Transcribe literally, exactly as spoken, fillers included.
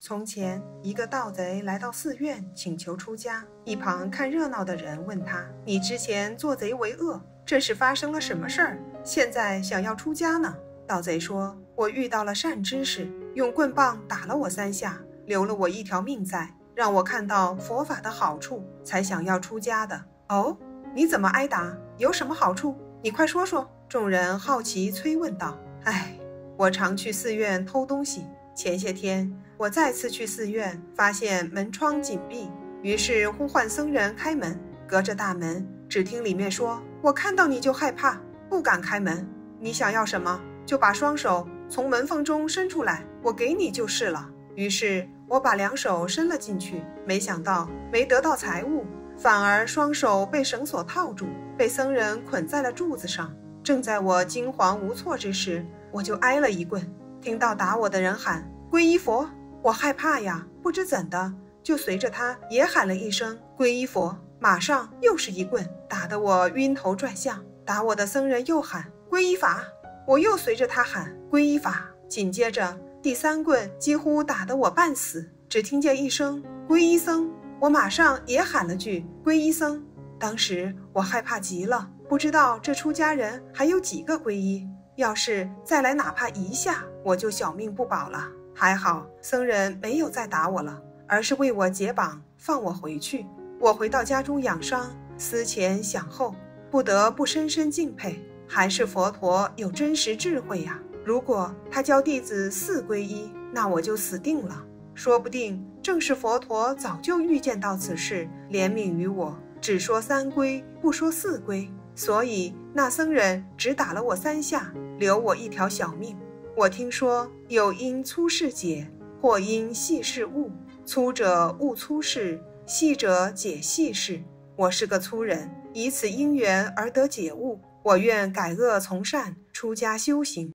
从前，一个盗贼来到寺院请求出家，一旁看热闹的人问他：“你之前做贼为恶，这是发生了什么事儿？现在想要出家呢？”盗贼说：“我遇到了善知识，用棍棒打了我三下，留了我一条命在，让我看到佛法的好处，才想要出家的。”哦，你怎么挨打？有什么好处？你快说说。众人好奇催问道：“哎，我常去寺院偷东西。前些天我再次去寺院，发现门窗紧闭，于是呼唤僧人开门。隔着大门，只听里面说：‘我看到你就害怕，不敢开门。你想要什么，就把双手从门缝中伸出来，我给你就是了。’于是我把两手伸了进去，没想到没得到财物，反而双手被绳索套住，被僧人捆在了柱子上。正在我惊惶无措之时，我就挨了一棍。听到打我的人喊皈依佛，我害怕呀，不知怎的，就随着他也喊了一声皈依佛，马上又是一棍，打得我晕头转向。打我的僧人又喊皈依法，我又随着他喊皈依法，紧接着第三棍几乎打得我半死，只听见一声皈依僧，我马上也喊了句皈依僧。当时我害怕极了，不知道这出家人还有几个皈依，要是再来哪怕一下，我就小命不保了。还好僧人没有再打我了，而是为我解绑，放我回去。我回到家中养伤，思前想后，不得不深深敬佩，还是佛陀有真实智慧呀、啊！如果他教弟子四皈依，那我就死定了。说不定正是佛陀早就预见到此事，怜悯于我，只说三皈，不说四皈，所以那僧人只打了我三下，留我一条小命。我听说有因粗事解，或因细事悟，粗者悟粗事，细者解细事。我是个粗人，以此因缘而得解悟，我愿改恶从善，出家修行。